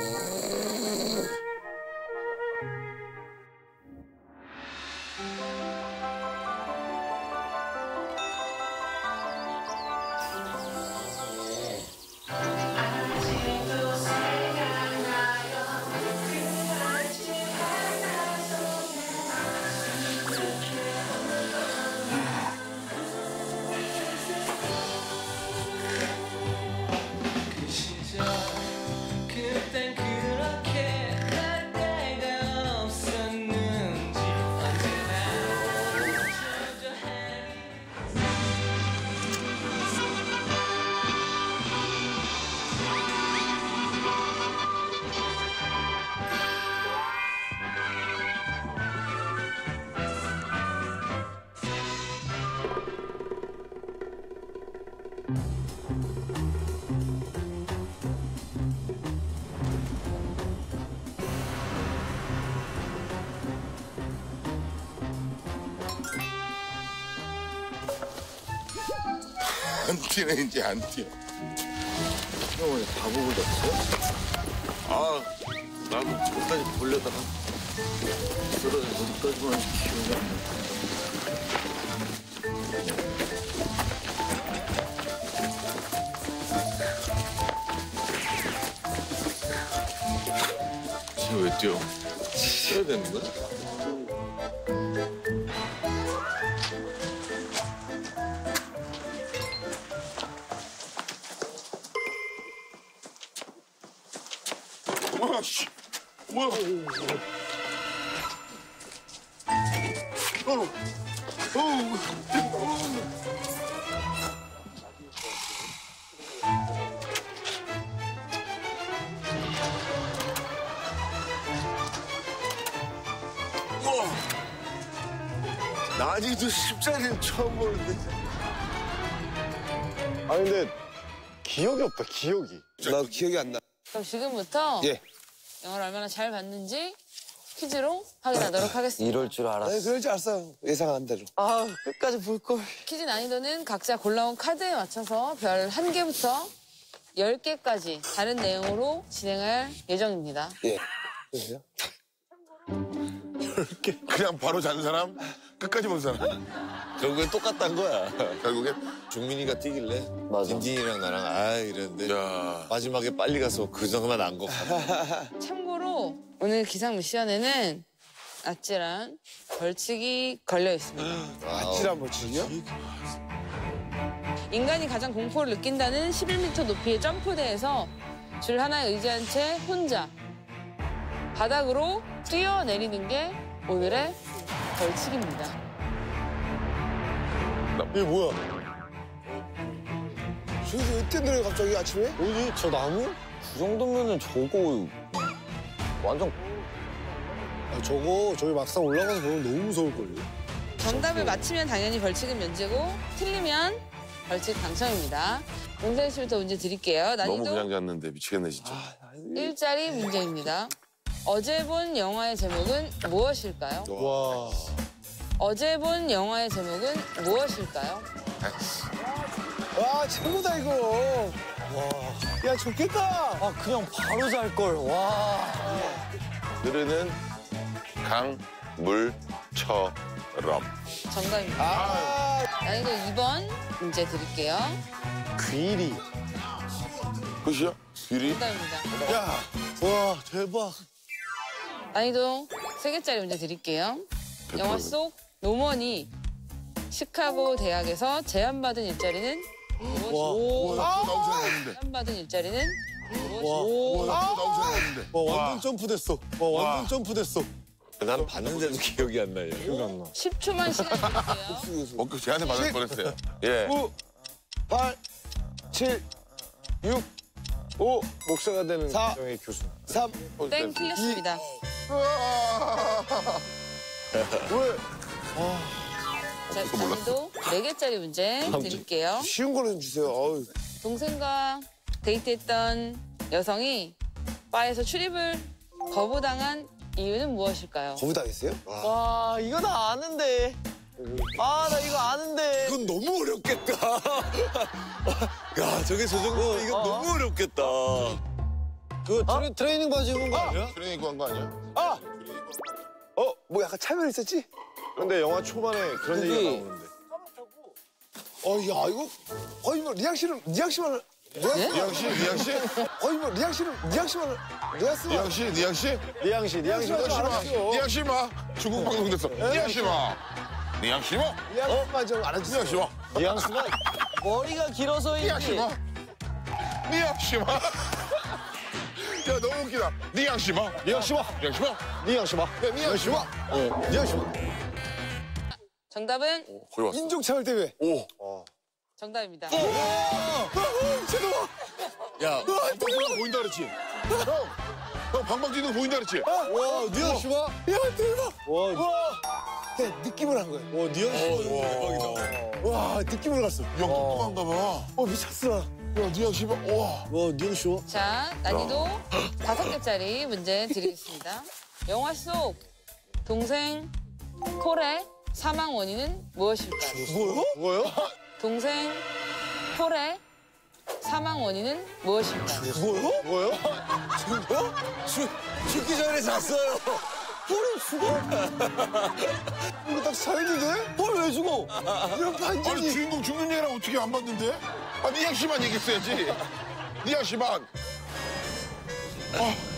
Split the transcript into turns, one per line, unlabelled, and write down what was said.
안 뛰네, 이제 안 뛰어.
형 왜 바보를 냈어?
아, 나도 저기까지 보려다가
쓰러져 여기까지만 키우면 안 돼.
지금 왜 뛰어? 뛰어야 되는 거야? 와, 씨. 뭐야? 우와. 난이도 10짜리는 처음 보는데.
아 근데 기억이 없다, 기억이.
나 기억이 안 나.
그럼 지금부터
예.
영어를 얼마나 잘 봤는지 퀴즈로 확인하도록 하겠습니다.
이럴 줄 알았어. 네, 그럴 줄 알았어. 예상한 대로. 아, 끝까지 볼 걸.
퀴즈 난이도는 각자 골라온 카드에 맞춰서 별 1개부터 10개까지 다른 내용으로 진행할 예정입니다.
예. 그래요?
그냥 바로 잔 사람, 끝까지 본 사람.
결국엔 똑같단 거야. 결국엔 종민이가 뛰길래
맞아.
딘딘이랑 나랑 아 이랬는데
야.
마지막에 빨리 가서 그 정도만 안 거 같아.
참고로 오늘 기상 미션에는 아찔한 벌칙이 걸려 있습니다.
아찔한 벌칙이요?
인간이 가장 공포를 느낀다는 11m 높이의 점프대에서 줄 하나에 의지한 채 혼자 바닥으로 뛰어내리는 게 오늘의 벌칙입니다.
이게 뭐야?
저기 왜 뛰어내려 갑자기 아침에?
어디 저 나무?
그 정도면은 저거 완전
아, 저기 막상 올라가서 보면 너무 무서울걸요?
정답을 맞히면 당연히 벌칙은 면제고 틀리면 벌칙 당첨입니다. 문세 씨부터 문제 드릴게요.
너무
난이도
그냥 잤는데 미치겠네, 진짜.
1짜리 문제입니다. 어제 본 영화의 제목은 무엇일까요?
와.
어제 본 영화의 제목은 무엇일까요?
와, 최고다, 이거. 와. 야, 좋겠다.
아 그냥 바로 잘 걸. 와.
흐르는 강물처럼.
정답입니다.
아,
난이도 2번 문제 드릴게요.
귀리.
끝이야? 귀리?
정답입니다.
야, 와, 대박.
난이도 3개짜리 문제 드릴게요. 영화 속 노먼이 시카고 대학에서 제안받은 일자리는 무엇일까요?
나올 생각 없는데.
제안받은 일자리는
와,
나올 생각 없는데.
완전 점프됐어. 와, 완전 점프됐어.
난 봤는데도 기억이 안 나요.
기억이 안 나.
10초만 시간 드릴게요.
목격 제한을 받을 뻔했어요. 예.
9, 8, 7, 6, 5. 목사가 되는 4, 영의 교수. 3,
땡 틀렸습니다.
왜?
자, 난이도 4개짜리 문제 드릴게요.
쉬운 거로 좀 주세요. 어우.
동생과 데이트했던 여성이 바에서 출입을 거부당한 이유는 무엇일까요?
거부당했어요?
와, 이거 나 아는데. 아, 나 이거 아는데.
이건 너무 어렵겠다. 야, 저게 저 정도 이거 너무 어렵겠다.
그 트레이닝 바지 입은 거 아니야?
트레이닝 입고 한 거 아니야?
아!
뭐 약간 차별 있었지?
근데 영화 초반에 그런
그게-
얘기가 나오는데.
야 이거 거의 뭐 리앙 씨만
리앙 씨? 리앙 씨?
거의 뭐 리앙 씨만
리앙 씨? 리앙 씨?
리앙 씨.
리앙 씨 마. 중국 방송 됐어. 리앙 씨 마. 리앙 씨 마.
리앙 씨만 좀 알아주세요.
리앙 씨 마.
뉘앙스가
머리가 길어서인지.
리앙 씨 마. 리앙 씨 마. 야 너무 웃기다. 리앙 씨 마.
리앙 씨 봐.
리앙 씨 마.
리앙 씨 봐.
야 리앙 씨 마.
리앙 씨 봐.
정답은
거의 왔어.
인종 차별 때문에.
오.
정답입니다.
야, 방방 보인다 그랬지? 형 방방 뛰는 거 보인다 그랬지?
와, 뉘앙 씨 봐.
야 대박.
와,
그냥 느낌을 한 거야.
와, 뉘앙 씨 봐. 대박이다.
와 느낌을 갔어.
형 똑똑한가 봐.
미쳤어.
야, 니야 씨발. 와.
와, 뉘앙 씨 봐.
자, 난이도 5개짜리 문제 드리겠습니다. 영화 속 동생 폴의 사망 원인은 무엇일까요?
뭐요?
동생 폴의 사망 원인은 무엇일까요?
뭐요?
죽기 전에 잤어요. 폴이 죽어? 이거 딱 사연인데? 폴 왜 죽어? 이런
아니
반전이.
주인공 죽는 얘랑 어떻게 안 봤는데? 아, 니양 씨만 얘기했어야지. 니양 씨만. 아,